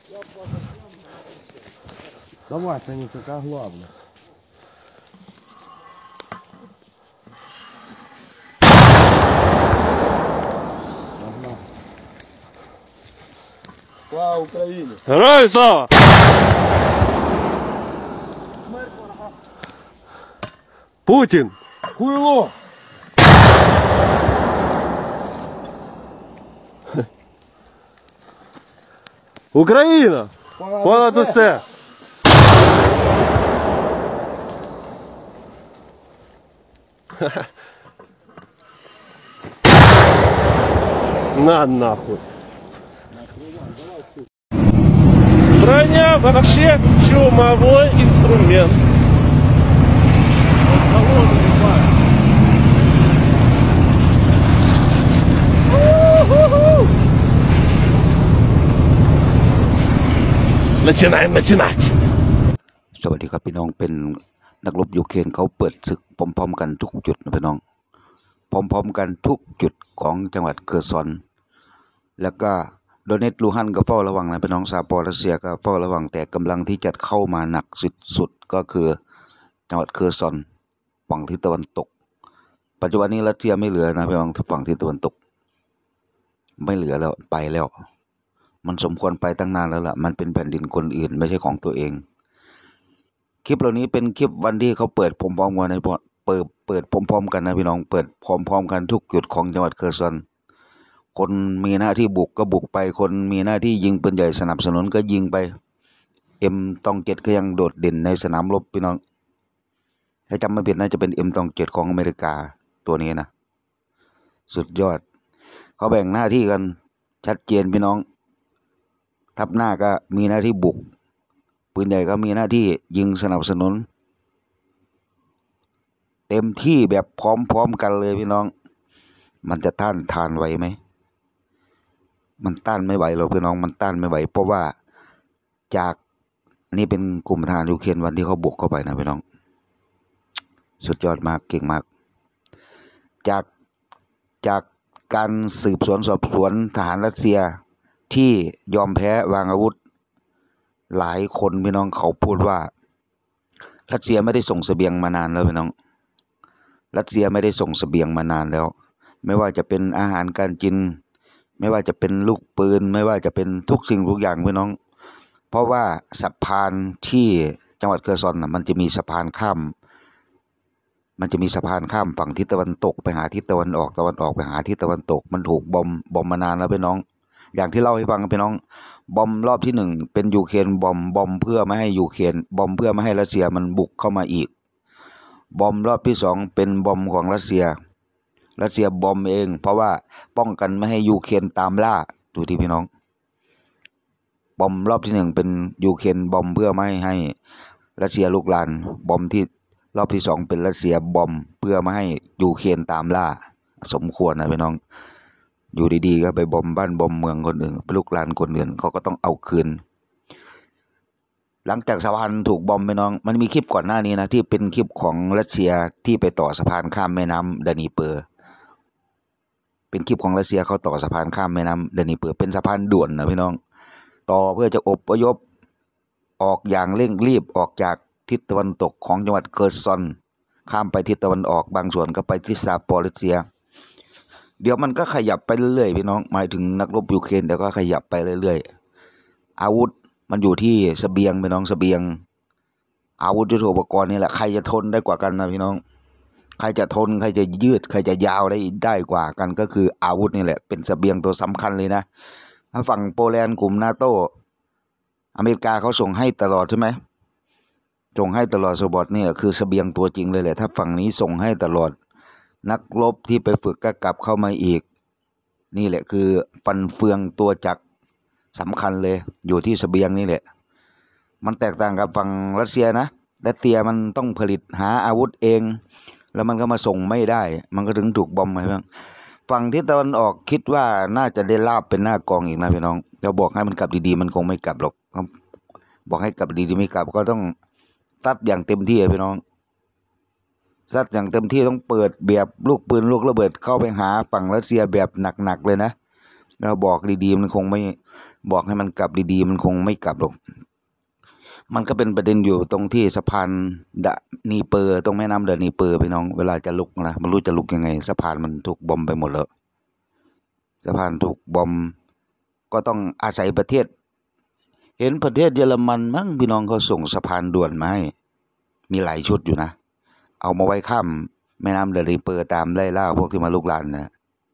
Давайте не така главна. Слава Україні! Героям слава! Путін! Хуйло! Україна! Понад усе! На нахуй! Броня вообще чумовой инструмент. Начинаем начинать. สวัสดีครับพี่น้องเป็นนักรบยูเครนเขาเปิดศึกพร้อมๆกันทุกจุดนะพี่น้องพร้อมๆกันทุกจุดของจังหวัดเคอร์ซอนแล้วก็โดเนตลูฮันก็เฝ้าระวังนะพี่น้องซาปอร์รัสเซียก็เฝ้าระวังแต่กำลังที่จะเข้ามาหนักสุดๆก็คือจังหวัดเคอร์ซอนฝั่งทิศตะวันตกปัจจุบันนี้รัสเซียไม่เหลือนะพี่น้องฝั่งทิศตะวันตกไม่เหลือแล้วไปแล้วมันสมควรไปตั้งนานแล้วล่ะมันเป็นแผ่นดินคนอื่นไม่ใช่ของตัวเองคลิปเหล่านี้เป็นคลิปวันที่เขาเปิดพร้อมๆกันในเปิดพร้อมๆกันนะพี่น้องเปิดพร้อมๆกันทุกจุดของจังหวัดเคอร์ซอนคนมีหน้าที่บุกก็บุกไปคนมีหน้าที่ยิงปืนใหญ่สนับสนุนก็ยิงไปM27ก็ยังโดดเด่นในสนามรบพี่น้องถ้าจำไม่ผิดน่าจะเป็นM27ของอเมริกาตัวนี้นะสุดยอดเขาแบ่งหน้าที่กันชัดเจนพี่น้องทัพหน้าก็มีหน้าที่บุกปืนใหญ่ก็มีหน้าที่ยิงสนับสนุนเต็มที่แบบพร้อมๆกันเลยพี่น้องมันจะต้านทานไหวไหมมันต้านไม่ไหวหรอกพี่น้องมันต้านไม่ไหวเพราะว่าจากนี่เป็นกลุ่มทหารยูเครนวันที่เขาบุกเข้าไปนะพี่น้องสุดยอดมากเก่งมากจากการสืบสวนสอบสวนทหารรัสเซียที่ยอมแพ้วางอาวุธหลายคนพี่น้องเขาพูดว่ารัสเซียไม่ได้ส่งเสบียงมานานแล้วพี่น้องรัสเซียไม่ได้ส่งเสบียงมานานแล้วไม่ว่าจะเป็นอาหารการกินไม่ว่าจะเป็นลูกปืนไม่ว่าจะเป็นทุกสิ่งทุกอย่างพี่น้องเพราะว่าสะพานที่จังหวัดเคอร์ซอนมันจะมีสะพานข้ามฝั่งทิศตะวันตกไปหาทิศตะวันออกไปหาทิศตะวันตกมันถูกบอมมานานแล้วพี่น้องอย่างที่เล่าให้ฟังพี่น้องบอมรอบที่1เป็นยูเครนบอมเพื่อไม่ให้ยูเครนบอมเพื่อไม่ให้รัสเซียมันบุกเข้ามาอีกบอมรอบที่2เป็นบอมของรัสเซียบอมเองเพราะว่าป้องกันไม่ให้ยูเครนตามล่าดูที่พี่น้องบอมรอบที่1เป็นยูเครนบอมเพื่อไม่ให้รัสเซียลุกลานบอมที่รอบที่2เป็นรัสเซียบอมเพื่อไม่ให้ยูเครนตามล่าสมควรนะพี่น้องอยู่ดีๆก็ไปบอมบ้านบอมเมืองคนอื่นไปลุกลานคนอื่นเขาก็ต้องเอาคืนหลังจากสะพานถูกบอมพี่น้องมันมีคลิปก่อนหน้านี้นะที่เป็นคลิปของรัสเซียที่ไปต่อสะพานข้ามแม่น้ำดานีเปอร์เป็นคลิปของรัสเซียเขาต่อสะพานข้ามแม่น้ำดานีเปอร์เป็นสะพานด่วนนะพี่น้องต่อเพื่อจะอพยพออกอย่างเร่งรีบออกจากทิศตะวันตกของจังหวัดเคอร์ซอนข้ามไปทิศตะวันออกบางส่วนก็ไปที่ซาปอริเซียเดี๋ยวมันก็ขยับไปเรื่อยๆพี่น้องหมายถึงนักรบยูเครนเดี๋ยวก็ขยับไปเรื่อยๆอาวุธมันอยู่ที่เสบียงพี่น้องเสบียงอาวุธยุทโธปกรณ์นี่แหละใครจะทนได้กว่ากันนะพี่น้องใครจะทนใครจะยืดใครจะยาวได้กว่ากันก็คืออาวุธนี่แหละเป็นเสบียงตัวสำคัญเลยนะถ้าฝั่งโปแลนด์กลุ่มนาโต้อเมริกาเขาส่งให้ตลอดใช่ไหมส่งให้ตลอดสปอร์ตนี่คือเสบียงตัวจริงเลยแหละถ้าฝั่งนี้ส่งให้ตลอดนักรบที่ไปฝึกก็กลับเข้ามาอีกนี่แหละคือฟันเฟืองตัวจักรสำคัญเลยอยู่ที่เสบียงนี่แหละมันแตกต่างกับฝั่งรัสเซียนะรัสเซียมันต้องผลิตหาอาวุธเองแล้วมันก็มาส่งไม่ได้มันก็ถึงถูกบอมไปบ้างฝั่งทิศตะวันออกคิดว่าน่าจะได้ลาบเป็นหน้ากองอีกนะพี่น้องเราบอกให้มันกลับดีๆมันคงไม่กลับหรอกบอกให้กลับดีๆไม่กลับก็ต้องตัดอย่างเต็มที่พี่น้องซัดอย่างเต็มที่ต้องเปิดแบบลูกปืนลูกระเบิดเข้าไปหาฝั่งรัสเซียแบบหนักๆเลยนะเราบอกดีๆมันคงบอกให้มันกลับดีๆมันคงไม่กลับหรอกมันก็เป็นประเด็นอยู่ตรงที่สะพานดะนีเปอร์ตรงแม่น้ำเดอะนีเปอร์พี่น้องเวลาจะลุกนะมันรู้จะลุกยังไงสะพานมันถูกบอมไปหมดแล้วสะพานถูกบอมก็ต้องอาศัยประเทศเห็นประเทศเยอรมันมั้งพี่น้องเขาส่งสะพานด่วนมาให้มีหลายชุดอยู่นะเอามาไว้ข้ามแม่น้ำเดอะนีเปอร์ตามไล่ล่าพวกที่มาลุกลานนะ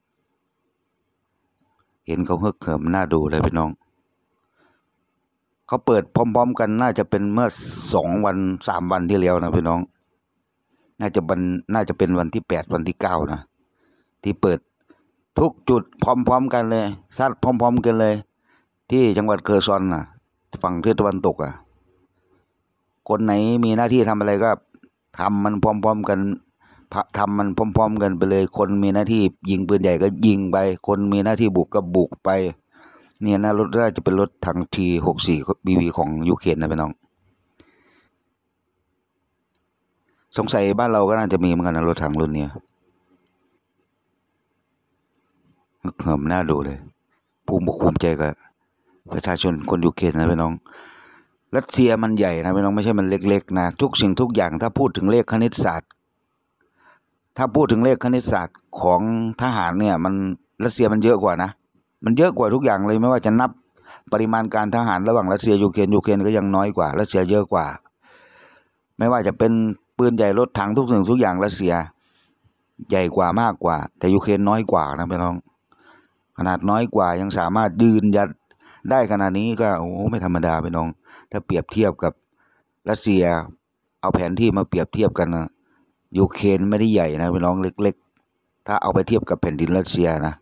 เห็นเขาฮึกเหิมน่าดูเลยพี่น้องเขาเปิดพร้อมๆกันน่าจะเป็นเมื่อ2 วัน 3 วันที่แล้วนะพี่น้องน่าจะเป็นวันที่8วันที่9นะที่เปิดทุกจุดพร้อมๆกันเลยซัดพร้อมๆกันเลยที่จังหวัดเคอร์ซอนน่ะฝั่งทิศตะวันตกอ่ะคนไหนมีหน้าที่ทำอะไรก็ทำมันพร้อมๆกันทำมันพร้อมๆกันไปเลยคนมีหน้าที่ยิงปืนใหญ่ก็ยิงไปคนมีหน้าที่บุกก็บุกไปเนี่ยนะรถน่าจะเป็นรถถัง T64 BV ของยูเครนนะพี่น้องสงสัยบ้านเราก็น่าจะมีเหมือนกันนะรถถังรุ่นนี้เหิมน่าดูเลยภูมิใจกับประชาชนคนยูเครนนะพี่น้องรัสเซียมันใหญ่นะพี่น้องไม่ใช่มันเล็กๆนะทุกสิ่งทุกอย่างถ้าพูดถึงเลขคณิตศาสตร์ของทหารเนี่ยมันรัสเซียมันเยอะกว่านะมันเยอะกว่าทุกอย่างเลยไม่ว่าจะนับปริมาณการทหารระหว่างรัสเซียยูเครนก็ยังน้อยกว่ารัสเซียเยอะกว่าไม่ว่าจะเป็นปืนใหญ่รถถังทุกสิ่งทุกอย่างรัสเซียใหญ่กว่ามากกว่าแต่ยูเครนน้อยกว่านะพี่น้องขนาดน้อยกว่ายังสามารถยืนยัดได้ขนาดนี้ก็โอ้ไม่ธรรมดาพี่น้องถ้าเปรียบเทียบกับรัสเซียเอาแผนที่มาเปรียบเทียบกันนะยูเครนไม่ได้ใหญ่นะพี่น้องเล็กๆถ้าเอาไปเทียบกับแผ่นดินรัสเซียนะ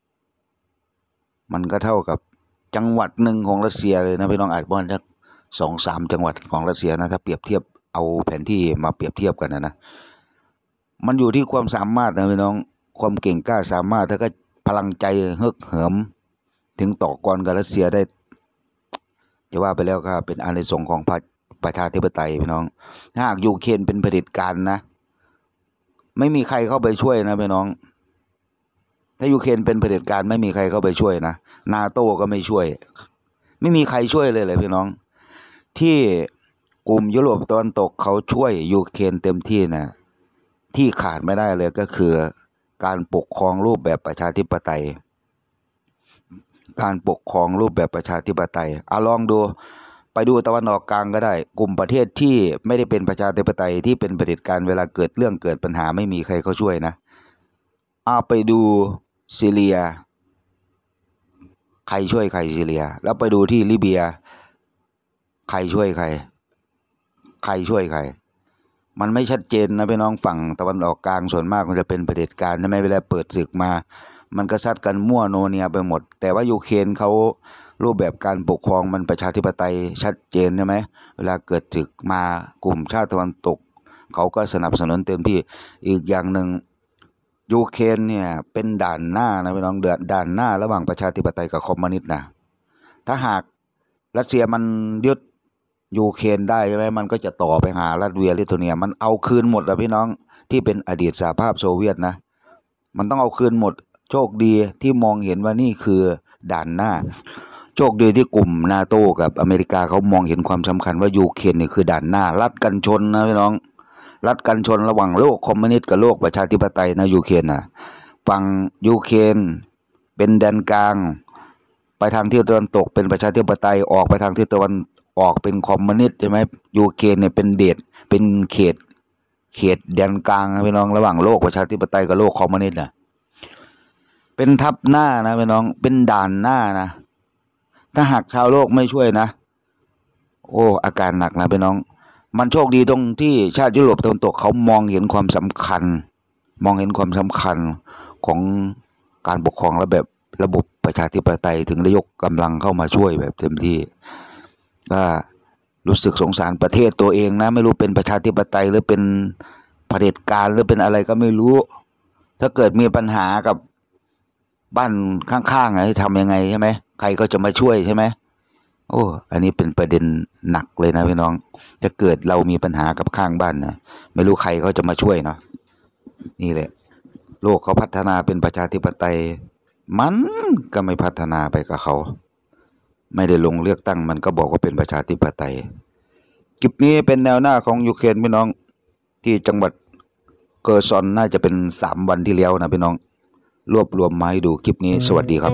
มันก็เท่ากับจังหวัดหนึ่งของรัสเซียเลยนะพี่น้องอาจว่าสัก2-3 จังหวัดของรัสเซียนะถ้าเปรียบเทียบเอาแผนที่มาเปรียบเทียบกันนะมันอยู่ที่ความสามารถนะพี่น้องความเก่งกล้าสามารถถ้าก็พลังใจฮึกเหิมถึงต่อกรกับรัสเซียได้จะว่าไปแล้วก็เป็นอานิสงส์ของประชาธิปไตยพี่น้องถ้าหากยูเครนเป็นเผด็จการนะไม่มีใครเข้าไปช่วยนะพี่น้องถ้ายูเครนเป็นเผด็จการไม่มีใครเข้าไปช่วยนะนาโต้ก็ไม่ช่วยไม่มีใครช่วยเลยพี่น้องที่กลุ่มยุโรปตะวันตกเขาช่วยยูเครนเต็มที่นะที่ขาดไม่ได้เลยก็คือการปกครองรูปแบบประชาธิปไตยลองดูไปดูตะวันออกกลางก็ได้กลุ่มประเทศที่ไม่ได้เป็นประชาธิปไตยที่เป็นเผด็จการเวลาเกิดปัญหาไม่มีใครเขาช่วยนะไปดูซีเรียใครช่วยใครซีเรียแล้วไปดูที่ลิเบียใครช่วยใครมันไม่ชัดเจนนะพี่น้องฝั่งตะวันออกกลางส่วนมากมันจะเป็นเผด็จการใช่ไหมเวลาเปิดศึกมามันก็ซัดกันมั่วโนเนียไปหมดแต่ว่ายูเครนเขารูปแบบการปกครองมันประชาธิปไตยชัดเจนใช่ไหมเวลาเกิดศึกมากลุ่มชาติตะวันตกเขาก็สนับสนุนเต็มที่อีกอย่างหนึ่งยูเครนเนี่ยเป็นด่านหน้านะพี่น้องด่านหน้าระหว่างประชาธิปไตยกับคอมมิวนิสต์นะถ้าหากรัสเซียมันยึดยูเครนได้ใช่ไหมมันก็จะต่อไปหารัสเซียลิทัวเนียมันเอาคืนหมดแล้วพี่น้องที่เป็นอดีตสหภาพโซเวียตนะมันต้องเอาคืนหมดโชคดีที่มองเห็นว่านี่คือด่านหน้าโชคดีที่กลุ่มนาโต้กับอเมริกาเขามองเห็นความสำคัญว่ายูเครนนี่คือด่านหน้ารัดกันชนนะพี่น้องรัดกันชนระหว่างโลกคอมมิวนิสต์กับโลกประชาธิปไตยนะยูเครนนะฝั่งยูเครนเป็นแดนกลางไปทางทิศตะวันตกเป็นประชาธิปไตยออกไปทางทิศตะวันออกเป็นคอมมิวนิสต์ใช่ไหมยูเครนเนี่ยเป็นเขตแดนกลางนะพี่น้องระหว่างโลกประชาธิปไตยกับโลกคอมมิวนิสต์นะเป็นทับหน้านะพี่น้องเป็นด่านหน้านะถ้าหากชาวโลกไม่ช่วยนะโอ้อาการหนักนะพี่น้องมันโชคดีตรงที่ชาติยุโรปตะวันตกเขามองเห็นความสำคัญของการปกครองระบบประชาธิปไตยถึงได้ยกกำลังเข้ามาช่วยแบบเต็มที่ก็รู้สึกสงสารประเทศตัวเองนะไม่รู้เป็นประชาธิปไตยหรือเป็นเผด็จการหรือเป็นอะไรก็ไม่รู้ถ้าเกิดมีปัญหากับบ้านข้างๆจะทำยังไงใช่ไหมใครก็จะมาช่วยใช่ไหมโอ้อันนี้เป็นประเด็นหนักเลยนะพี่น้องจะเกิดเรามีปัญหากับข้างบ้านนะไม่รู้ใครเขาจะมาช่วยเนาะนี่แหละโลกเขาพัฒนาเป็นประชาธิปไตยมันก็ไม่พัฒนาไปกับเขาไม่ได้ลงเลือกตั้งมันก็บอกว่าเป็นประชาธิปไตยคลิปนี้เป็นแนวหน้าของยูเครนพี่น้องที่จังหวัดเกอร์ซอนน่าจะเป็น3 วันที่แล้วนะพี่น้องรวบรวมมาให้ดูคลิปนี้สวัสดีครับ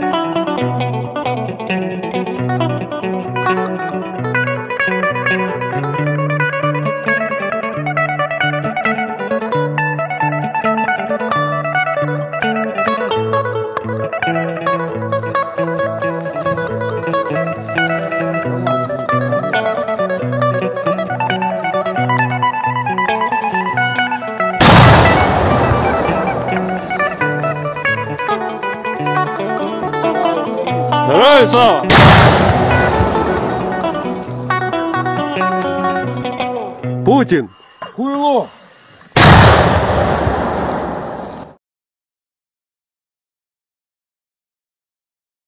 Героям слава! Путин! Хуйло!